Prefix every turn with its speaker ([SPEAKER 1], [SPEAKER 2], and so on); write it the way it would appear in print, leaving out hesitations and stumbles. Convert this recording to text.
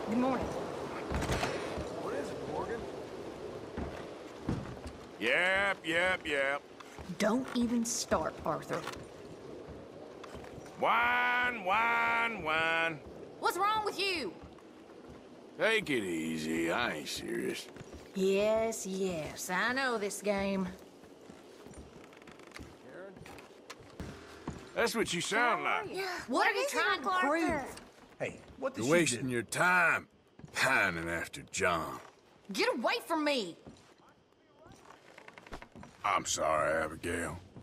[SPEAKER 1] Good morning.
[SPEAKER 2] What is it, Morgan?
[SPEAKER 3] Yep.
[SPEAKER 1] Don't even start, Arthur.
[SPEAKER 3] Wine.
[SPEAKER 1] What's wrong with you?
[SPEAKER 3] Take it easy. I ain't serious.
[SPEAKER 1] Yes, I know this game.
[SPEAKER 2] Karen?
[SPEAKER 3] That's what you sound like.
[SPEAKER 1] What are you trying to prove?
[SPEAKER 2] Hey, what did
[SPEAKER 3] You're
[SPEAKER 2] she
[SPEAKER 3] wasting
[SPEAKER 2] do?
[SPEAKER 3] your time pining after John.
[SPEAKER 1] Get away from me!
[SPEAKER 3] I'm sorry, Abigail.